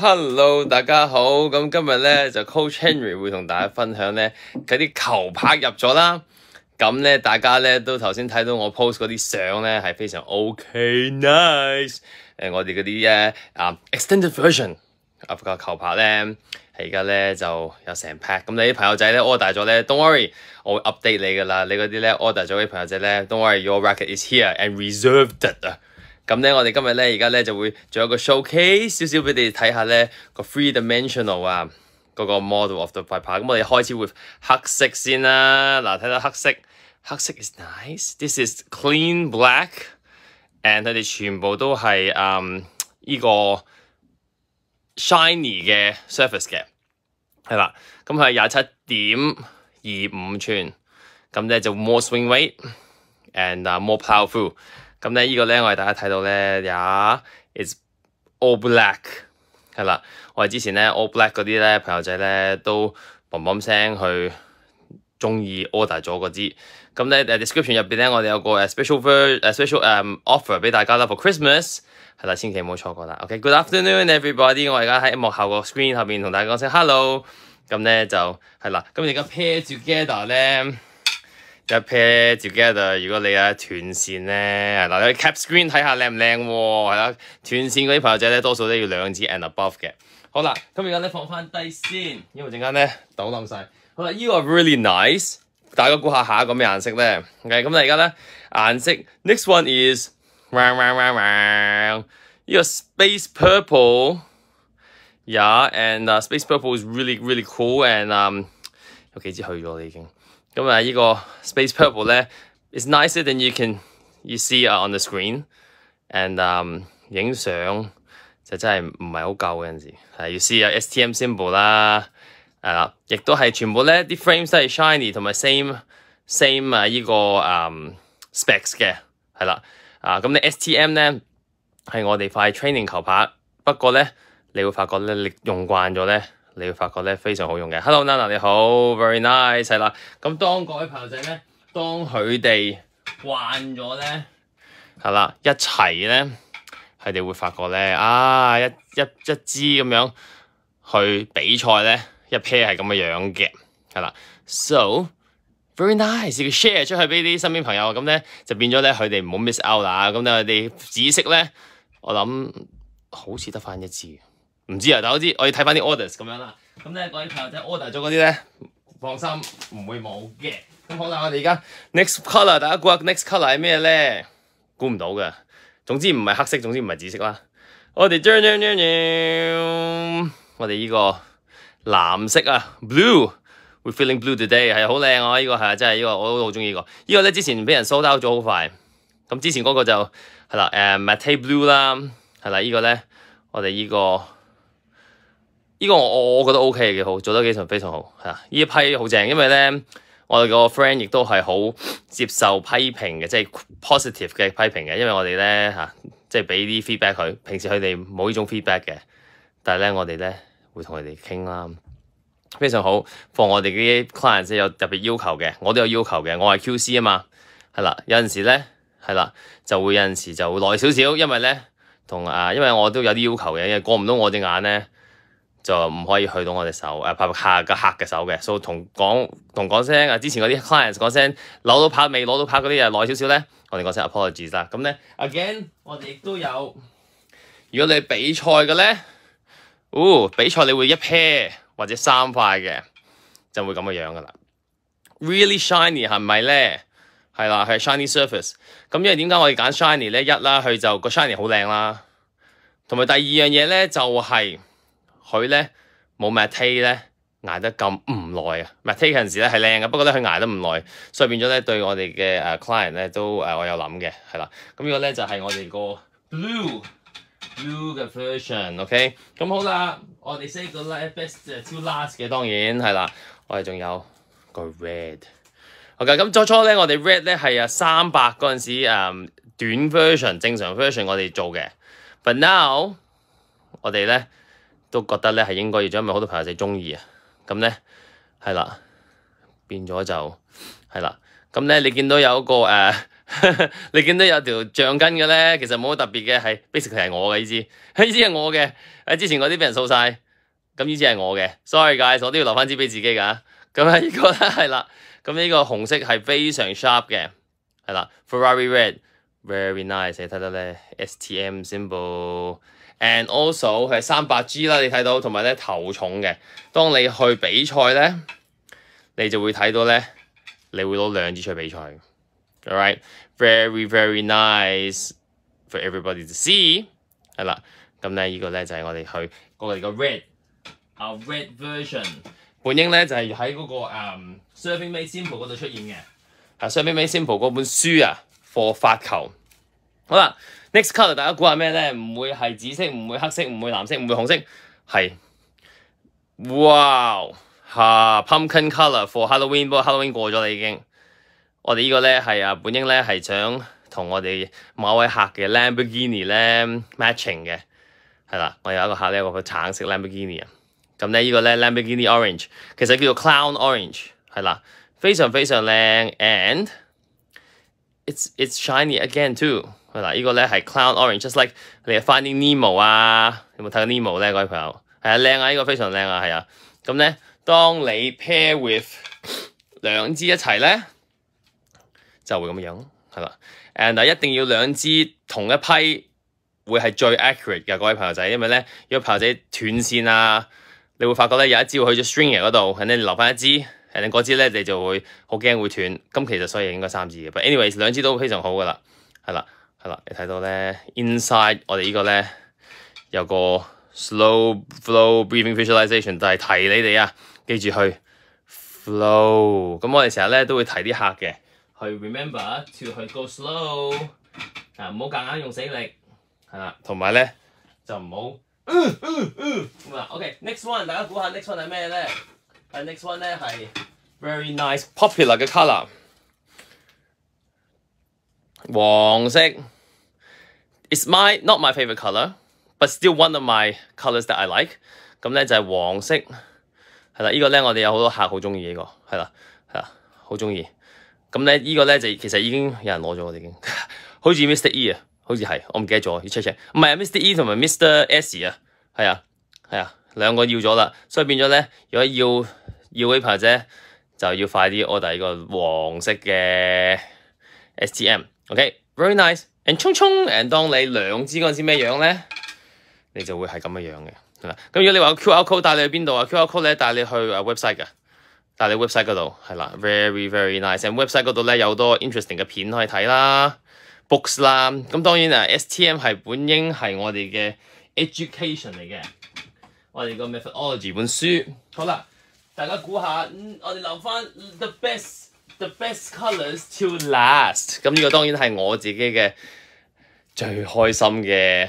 Hello， 大家好。咁今日咧就 Coach Henry 會同大家分享咧嗰啲球拍入咗啦。咁咧大家咧都頭先睇到我 post 嗰啲相咧係非常 OK，nice。我哋嗰啲extended version 個球拍咧係而家咧就有成 pack。咁你啲朋友仔咧 order 咗咧 ，don't worry， 我會 update 你噶啦。你嗰啲咧 order 咗啲朋友仔咧 ，don't worry，your racket is here and reserved 啊。咁咧，我哋今日咧而家咧就會做一個 showcase 少少俾你哋睇下咧個 three dimensional 嗰個 model of the 拍。咁我哋開始會黑色先啦。嗱，睇到黑色 is nice。This is clean black，and 佢哋全部都係呢個 shiny 嘅 surface 嘅，係啦。咁佢係27.25寸，咁咧就 more swing weight and more powerful。咁咧呢個咧我哋大家睇到咧，it's all black 係啦。我哋之前咧 all black 嗰啲咧朋友仔咧都嘣嘣聲去中意 order 咗嗰支。咁咧description 入邊咧我哋有個special offer 俾大家啦 for Christmas 係啦，千祈唔好錯過啦。OK，good afternoon everybody， 我而家喺幕後個 screen 後邊同大家講聲 hello。咁咧就係啦，咁而家 pair together 咧。一 pair together， 如果你斷線咧，嗱你 cap screen 睇下靚唔靚喎，係啦，斷線嗰啲朋友仔咧多數都要2支 and above 嘅。好啦，咁而家咧放翻低先，因為陣間咧倒冧晒。好啦，呢個 really nice， 大家估下一個咩顏色咧 ？OK， 咁你而家咧顏色 ，next one is 呢個 space purple，yeah，and space purple is really cool and 有幾支去咗啦已經。咁呢個 space purple 咧 is nicer than you see on the screen，and 影相就真係唔係好夠嗰陣時，係要 see STM symbol 啦，係啦，亦都係全部咧啲 frames 都係 shiny 同埋 same 呢個specs 嘅，係啦，咁你 STM 咧係我哋塊 training 球拍，不過咧你會發覺咧你用慣咗咧。你會發覺咧非常好用嘅。Hello Nana 你好 ，very nice 係啦。咁當各位朋友仔咧，當佢哋慣咗咧，係啦一齊咧，佢哋會發覺咧一支咁樣去比賽咧，一 pair 係咁嘅樣嘅，係啦。So very nice， 要 share 出去俾啲身邊朋友，咁咧就變咗咧佢哋唔好 miss out 啦。咁咧佢哋紫色咧，我諗好似得翻一支。唔知啊，但係我知我要睇翻啲 orders 咁樣啦。咁咧嗰啲朋友仔 order 咗嗰啲咧，放心唔會冇嘅。咁好啦，我哋而家 next colour， 大家估下 next colour 係咩咧？估唔到嘅。總之唔係黑色，總之唔係紫色啦。我哋我哋呢個藍色啊 ，blue，we're feeling blue today， 係好靚啊！呢個係真係呢個我都好中意呢個。呢個咧之前俾人 sold out 咗好快。咁之前嗰個就係啦，matte blue 啦，係啦，呢個咧我哋呢個。呢個我覺得 OK 嘅，好做得非常好，係啊！呢一批好正，因為咧我哋個 friend 亦都係好接受批評嘅，即係 positive 嘅批評嘅，因為我哋咧即係俾啲 feedback 佢，平時佢哋冇呢種 feedback 嘅，但係咧我哋咧會同佢哋傾啦，非常好。放我哋啲 client 有特別要求嘅，我都有要求嘅，我係 QC 啊嘛，係啦，有陣時咧係啦，就會有陣時就會耐少少，因為咧因為我都有啲要求嘅，因為過唔到我隻眼咧。就唔可以去到我隻手，拍下個客嘅手嘅，所以同講聲之前嗰啲 clients 講聲攞到拍未攞到拍嗰啲耐少少咧，我哋講聲 apologies 啦。咁咧 again 我哋亦都有，如果你比賽嘅咧，比賽你會一 pair 或者3塊嘅，就會咁嘅樣噶啦。Really shiny 係咪咧？係啦，係 shiny surface。咁因為點解我哋揀 shiny 咧？一啦，佢就個 shiny 好靚啦，同埋第二樣嘢咧就係、佢咧冇 matte 咧捱得咁唔耐啊 ！matte 嗰陣時咧係靚嘅，不過咧佢捱得唔耐，所以變咗咧對我哋嘅client 咧都我有諗嘅，係啦。咁呢個咧就係我哋個 blue 嘅 version，OK？咁好啦，我哋 say 個 best to last 嘅當然係啦，我哋仲有個 red。OK， 咁初初咧我哋 red 咧係300嗰陣時短 version 正常 version 我哋做嘅 ，but now 我哋咧。都覺得咧係應該要做，因為好多朋友仔中意啊。咁咧係啦，變咗就係啦。咁咧你見到有一個你見到有條橡筋嘅咧，其實冇乜特別嘅，係 basically 係我嘅呢支，呢支係我嘅。之前嗰啲俾人掃晒，咁呢支係我嘅。Sorry guys，我都要留翻支俾自己㗎。咁呢個咧係啦，咁呢個紅色係非常 sharp 嘅，係啦 ，Ferrari Red。Very nice，你睇到咧 STM symbol，and also 係300G 啦，你睇到，同埋咧頭重嘅。當你去比賽咧，你就會睇到咧，你會攞2支出去比賽。Alright， very nice for everybody to see。係啦，咁咧呢個咧就係我哋去我哋個 red version。本應咧就係喺嗰個Serving Made Simple 嗰度出現嘅。Serving Made Simple 嗰本書啊。for 發球，好啦 ，next color 大家估下咩咧？唔會係紫色，唔會黑色，唔會藍色，唔會紅色，係，哇嚇 pumpkin color for Halloween， 不過 Halloween 過咗啦已經。我哋呢個咧係本應咧係想同我哋某位客嘅 Lamborghini 咧 matching 嘅，係啦，我有一個客咧有個橙色 Lamborghini 啊，咁咧呢個咧 Lamborghini Orange， 其實叫做 Clown Orange， 係啦，非常靚 and It's shiny again too， 係啦，呢個咧係 Clown Orange，just like 你 Finding Nemo 啊，有冇睇過 Nemo 咧？各位朋友係啊，靚啊，呢個非常靚啊，係啊。咁咧，當你 pair with 2支一齊咧，就會咁樣，係啦。and 一定要2支同一批會係最 accurate 嘅，各位朋友仔，因為咧，如果朋友仔斷線啊，你會發覺咧有一支會去咗 stringer 嗰度，你留翻一支。誒嗰支咧你就會好驚會斷，咁其實所以應該3支嘅。But anyways 2支都非常好噶啦，係啦，你睇到咧 inside 我哋呢個咧有個 slow flow breathing visualization， 就係提你哋啊，記住去 flow。咁我哋成日咧都會提啲客嘅，去 remember to 去 go slow， 唔好夾硬用死力，係啦，同埋咧就唔好咁啊。OK，next one， 大家估下 next one 係咩咧？next one 咧係 very nice popular 嘅 colour， 黃色。It's not my favourite colour, but still one of my colours that I like。咁咧就係黃色，係啦，呢個咧我哋有好多客好中意呢個，係啦，好中意。咁咧呢個咧就其實已經有人攞咗，我哋已經，好似 Mr. E 啊，好似係，我唔記得咗，要 check check。唔係啊 ，Mr. E 同埋 Mr. S 啊，係啊，2個要咗啦，所以變咗咧，如果要嗰啲朋友仔就要快啲 order 呢個黃色嘅 STM。OK，very nice。and 衝，and 當你2支嗰陣時咩樣咧，你就會係咁嘅樣嘅。咁如果你話 QR code 帶你去邊度啊 ？QR code 咧帶你去website 㗎，帶你 website 嗰度係啦 ，very nice。and website 嗰度咧有好多 interesting 嘅片可以睇啦 ，books 啦。咁當然STM 係本應係我哋嘅 education 嚟嘅，我哋個 methodology 本書。好啦。大家估下，我哋留翻 the best colours to last。咁呢個當然係我自己嘅最開心嘅，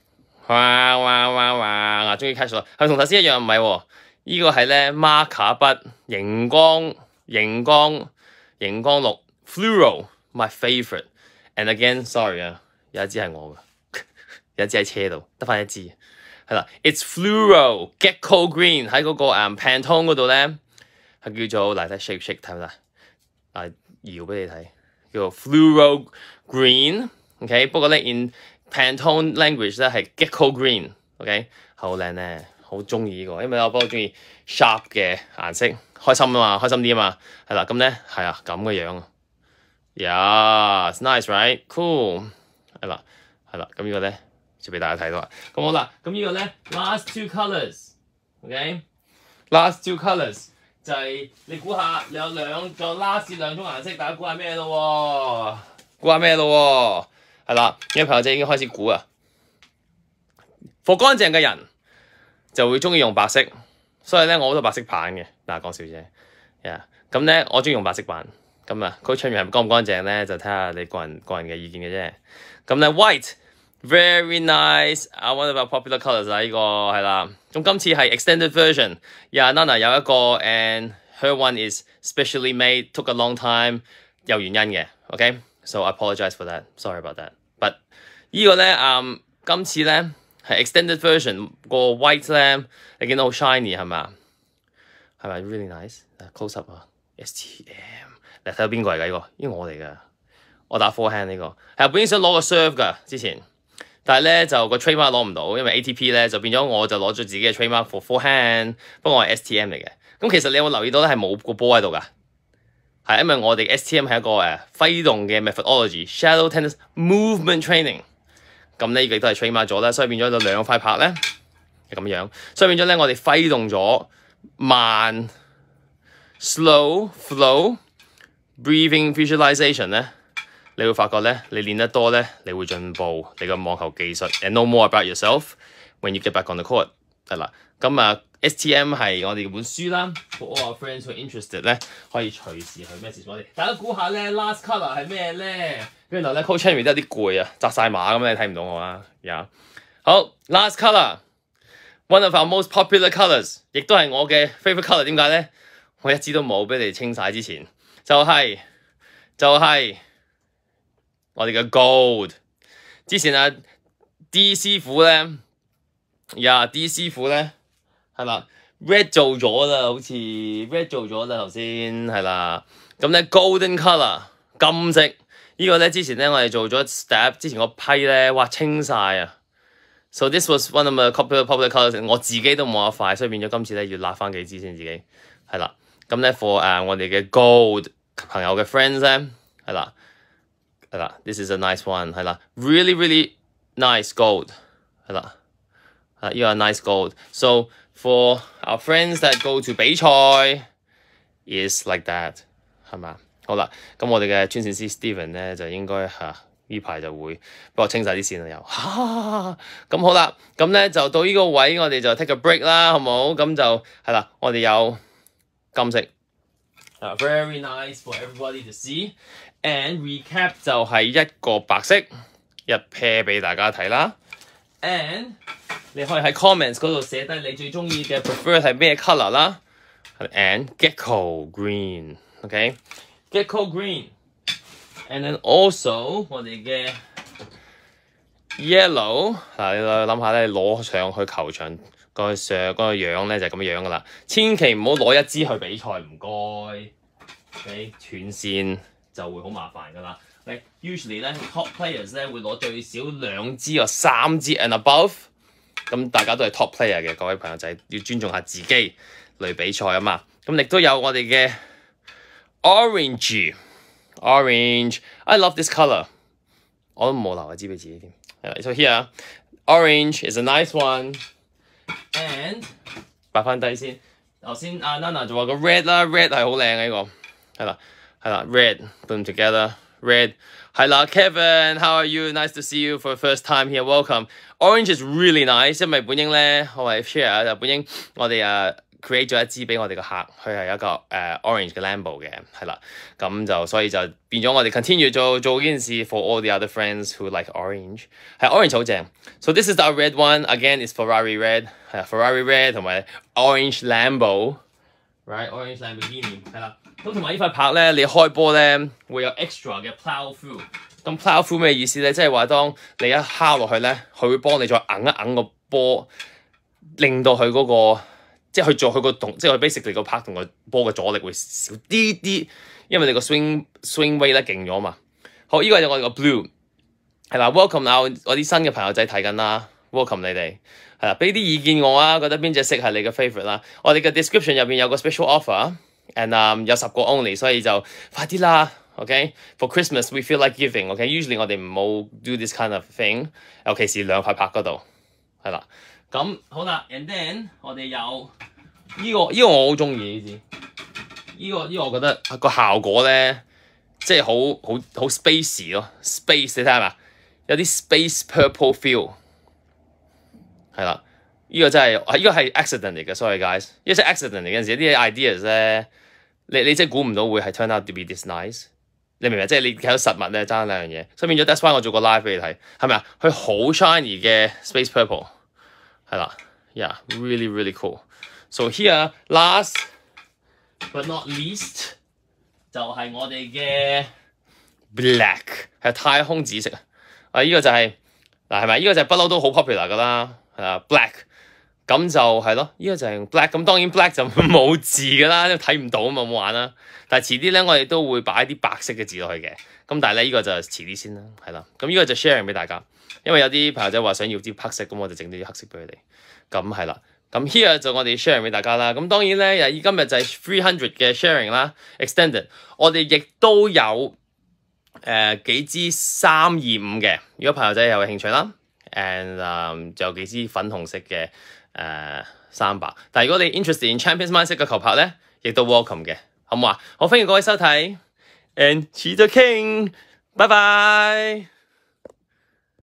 哇！終於 catch 咗，係同頭先一樣唔係喎？呢個係咧 marker 筆，熒光綠 fluoro my favourite。and again sorry 啊，有一支係我嘅，有一支喺車度，得翻一支。係啦 ，It's fluoro gecko green 喺嗰個Pantone 嗰度咧，係叫做嚟睇 shake 睇唔睇？搖俾你睇，叫做 fluoro green。OK， 不過咧 in Pantone language 咧係 gecko green。OK， 好靚咧，好中意呢個，因為我不嬲中意 sharp 嘅顏色，開心啲啊嘛。係啦，咁咧係啊咁嘅樣。Yeah，it's nice right cool。係啦，咁呢個咧。就俾大家睇到啦，咁好啦，咁呢個咧 last two colours，OK，last two colours 就係你估下，你有last 2種顏色，大家估下咩咯？係啦，呢位朋友仔已經開始估啊。貨乾淨嘅人就會中意用白色，所以咧我好多白色板嘅，嗱講笑啫，咁咧我中意用白色板，咁啊佢出面係乾唔乾淨咧，就睇下你個人嘅意見嘅啫。咁咧 white。Very nice， one of our popular colours 啊，呢個係啦。咁今次係 extended version，Nana 有一個 and her one is specially made，took a long time， 有原因嘅。OK，so I apologize for that，sorry about that。But 呢個咧今次咧係 extended version 個 white 咧，你見到好 shiny 係咪 really nice？ close up 啊 ，STM， 你睇到邊個嚟㗎？呢個我嚟㗎。 我打 forehand 呢個係本應想攞個 serve 㗎之前，但係咧就個 trademark 攞唔到，因為 ATP 咧就變咗我就攞咗自己嘅 trademark for forehand，不過我係 STM 嚟嘅。咁其實你有冇留意到咧係冇個波喺度㗎？係因為我哋 STM 係一個揮動嘅 methodology，shadow tennis movement training。咁呢個都係 trademark 咗啦，所以變咗就兩塊拍咧係咁樣，所以變咗咧我哋揮動咗慢 slow flow breathing visualization 咧，你會發覺咧你練得多咧，你會進步你個網球技術。And know more about yourself when you get back on the court 係啦。咁STM 係我哋本書啦 ，for all our friends who are interested 咧，可以隨時去 message 我哋。大家估下咧 ，last colour 係咩咧？跟住咧 Coach Henry 都有啲攰啊，紮晒馬咁你睇唔到我啦。好 ，last colour，one of our most popular colours， 亦都係我嘅 favourite colour。點解咧？我一支都冇俾你哋清晒之前，就係我哋嘅 gold。之前D 師傅咧，D 師傅咧。係啦 ，red 做咗啦，好似 red 做咗啦頭先係啦。咁咧 golden colour 金色呢個咧之前咧我哋做咗 step 之前個批咧，哇清晒啊 ！So this was one of my popular colours， 我自己都冇得快，所以變咗今次咧要揦翻幾支先自己係啦。咁咧 for 我哋嘅 gold 朋友嘅 friends 咧係啦，this is a nice one 係啦 ，really really nice gold 係啦，呢個係 nice gold。So for our friends that go to 比賽 is like that 係嘛？好啦，咁我哋嘅專線師 Steven 咧就應該呢排就會幫我清晒啲線啦又咁好啦，咁咧就到呢個位我哋就 take a break 啦，好冇？咁就係啦，我哋有金色very nice for everybody to see and recap 就係一個白色一 pair 俾大家睇啦 and你可以喺 comments 嗰度寫低你最中意嘅 prefer 係咩 colour 啦 ，and gecko green，OK，gecko green，and then also 我哋嘅 yellow 你諗下咧，攞上去球場個樣咧就係咁樣噶啦，千祈唔好攞一支去比賽，唔該，OK，斷線就會好麻煩噶啦。Usually 咧 top players 咧會攞最少2支或3支 and above。咁大家都係 top player 嘅，各位朋友仔要尊重下自己嚟比賽啊嘛。咁亦都有我哋嘅 orange，I love this colour， 我都冇留一支俾自己添。So here orange is a nice one，and 擺翻低先。頭先Nana 就話個 red 啦 ，red 係好靚嘅呢個，係啦 ，red put them together，red。係啦 ，Kevin，how are you? Nice to see you for the first time here. Welcome. Orange is really nice， 因為本應咧，我係 share 就本應我哋create 咗一支俾我哋個客，佢係一個orange 嘅 Lambo 嘅，係啦，咁就所以就變咗我哋 continue 做呢件事 for all the other friends who like orange， 係 orange 好正。So this is our red one again is Ferrari red， 係 Ferrari red 同埋 orange Lambo，right orange Lamborghini 係啦。咁同埋呢塊拍咧，你開波咧會有 extra 嘅 plow through。咁 plow through 咩意思咧？即係話當你一敲落去咧，佢會幫你再硬一硬個波，令到佢嗰個即係去做佢個動，即係佢 basically 個拍同個波嘅阻力會少啲啲，因為你個 swing weight 咧勁咗嘛。好，呢個就我哋個 blue 係啦 ，welcome 我啲新嘅朋友仔睇緊啦 ，welcome 你哋係啦，俾啲意見我啊，覺得邊隻色係你嘅 favourite 啦。我哋嘅 description 入邊有個 special offer。And 有10個 only， 所以就快啲啦 ，OK？For Christmas we feel like giving，OK？Usually 我哋唔好 do this kind of thing， 尤其是兩塊拍嗰度，係啦。咁好啦 ，and then 我哋有呢個我好中意呢支，呢個我覺得個效果咧，即係好 spacey 咯 ，space 你睇下嘛，有啲 space purple feel， 係啦。呢個真係，呢個係 accident 嚟嘅，sorry guys， 呢個係 accident 嚟嘅，有陣時啲 ideas 咧，你真係估唔到會係 turn out to be this nice， 你明唔明？即係你睇到實物咧爭兩樣嘢，所以變咗 that's why 我做個 live 俾你睇，係咪啊？佢好 shiny 嘅 space purple， 係啦 ，yeah really really cool。So here last but not least 就係我哋嘅 black 係太空紫色啊！呢個就係嗱係咪？呢個就係不嬲都好 popular 噶啦，係啊 black。咁就係咯，呢個就係 black， 咁當然 black 就冇字噶啦，因為睇唔到啊嘛，冇玩啦。但係遲啲咧，我哋都會擺啲白色嘅字落去嘅。 咁但係咧呢個就遲啲先啦，係啦。咁呢個就 sharing 俾大家，因為有啲朋友仔話想要啲黑色，咁我就整啲黑色俾佢哋。咁係啦。咁 here 就我哋 sharing 俾大家啦。咁當然咧，今日就係300嘅 sharing 啦 ，extended。我哋亦都有幾支325嘅，如果朋友仔有興趣啦。and 仲有幾支粉紅色嘅300。但係如果你 interested in Champions Mindset 嘅球拍咧，亦都 welcome 嘅，好唔好啊？好，歡迎各位收睇 ，and 遲咗傾，拜拜。